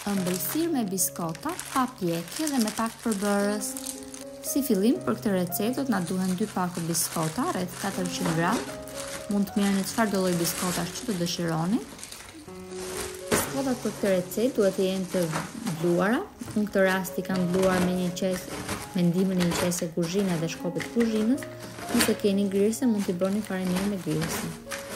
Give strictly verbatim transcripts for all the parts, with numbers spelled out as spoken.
ëmbëlsirë me biskota, pa pjekje dhe me pak përbërës. Si fillim për këtë recetë do të na duhen dy pakë biskota, rreth katërqind gram. Mund të merrni çfarëdo lloj biskotash që të dëshironi. Biskotat për këtë recetë duhet të jenë të bluara. Në këtë rast i kam bluar me një qesë, me ndihmën e një qese kuzhine dhe shkopit kuzhinës. Nëse keni grirse, mund t'i bëni farinë me grirse.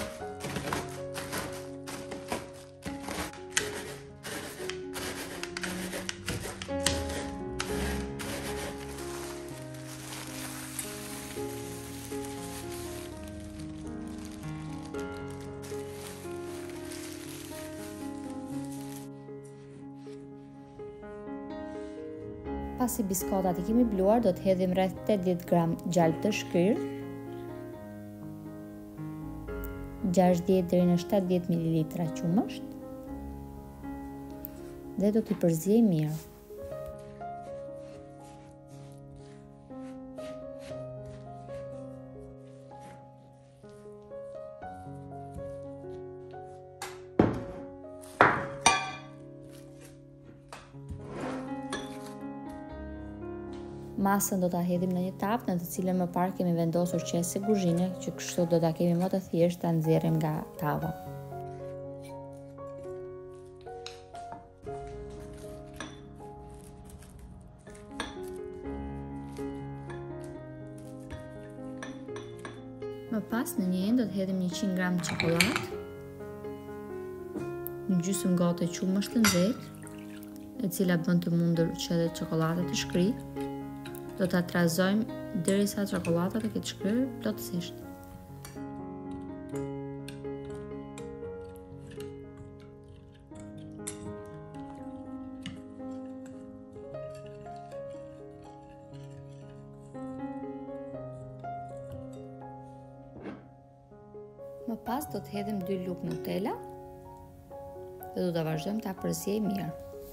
Pasi biskotat i kemi bluar, do të hedhim rreth tetëdhjetë gram gjalp të shkyrë, gjashtëdhjetë deri në shtatëdhjetë mililitra qumësht dhe do t'i përziej mirë. Masën do ta hedhim në një tavë në të cilën më parë kemi vendosur qese kuzhine, që kështu do ta kemi më të thjeshtë ta nxjerrim nga tava. Më pas në një enë do të hedhim njëqind gram çokoladë, një gjysmë gote qumësht të nxehtë, e cila bën të mundur që edhe çokolada të shkrijë. Do ta trazojmë derisa çokolada të ketë shkrirë plotësisht. Më pas do të hedhim dy lugë Nutella dhe do ta vazhdojmë ta përziej mirë.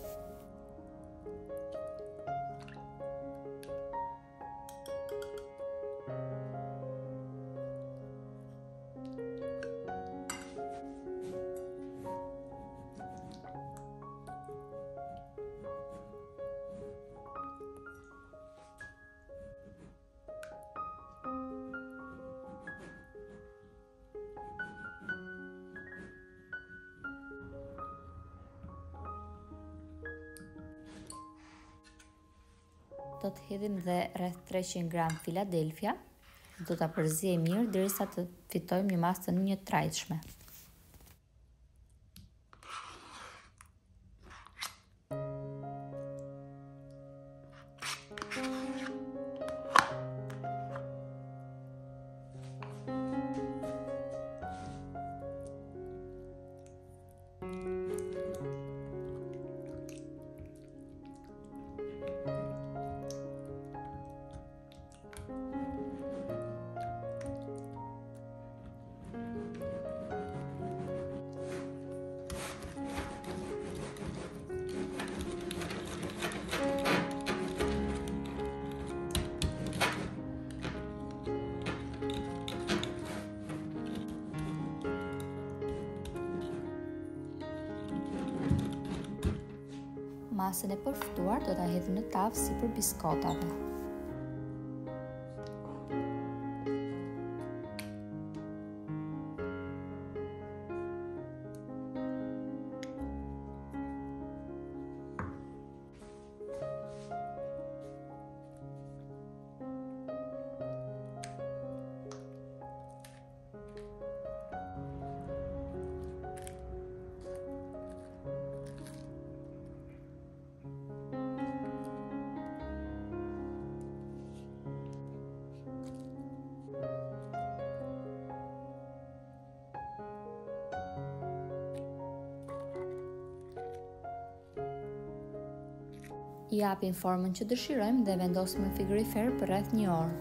Do të hedhim dhe rreth treqind gram Philadelphia. Do ta përziej mirë derisa të fitojmë një masë të një trajtshme. Masën e përftuar do ta hedhim në tavë sipër biskotave. I japim formën që dëshirojmë dhe vendosim në frigorifer për rreth një orë.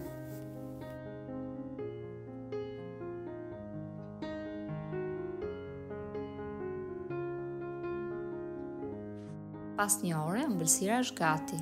Pas një ore, ëmbëlsira është gati.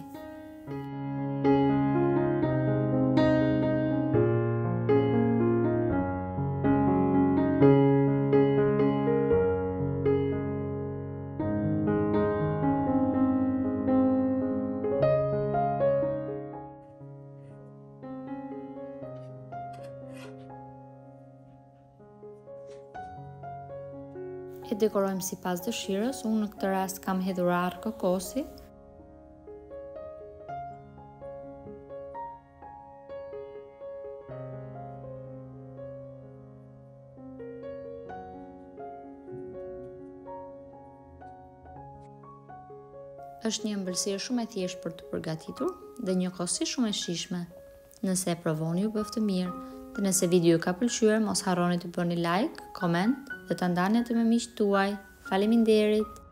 dekorojmë sipas dëshirës. Unë në këtë rast kam hedhur arë kokosi. Është një ëmbëlsirë shumë e thjeshtë për të përgatitur dhe njëkohësisht shumë e shijshme. Nëse e provoni, ju bëftë mirë. Dhe nëse video ju ka pëlqyer, mos harroni të bëni like, koment dhe ta ndani atë me miqtë tuaj. Faleminderit!